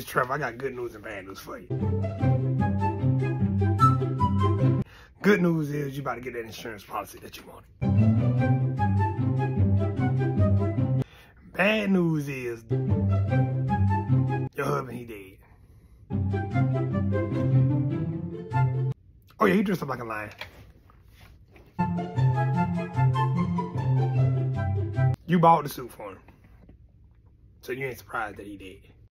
Trevor, I got good news and bad news for you. Good news is you about to get that insurance policy that you wanted. Bad news is your husband, he dead. Oh yeah, he dressed up like a lion. You bought the suit for him. So you ain't surprised that he dead.